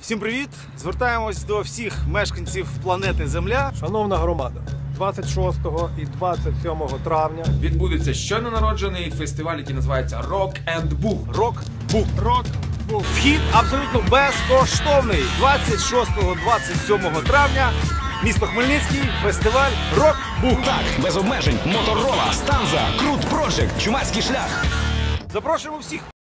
Всім привіт! Звертаємось до всіх мешканців планети Земля. Шановна громада, 26 і 27 травня відбудеться щойно народжений фестиваль, який називається Rock and Book. Рок-бук. Вхід абсолютно безкоштовний. 26-27 травня. Місто Хмельницький, фестиваль Рок-бук. Так, без обмежень. Моторола, Станза, Крут Project, Чумацький шлях. Запрошуємо всіх!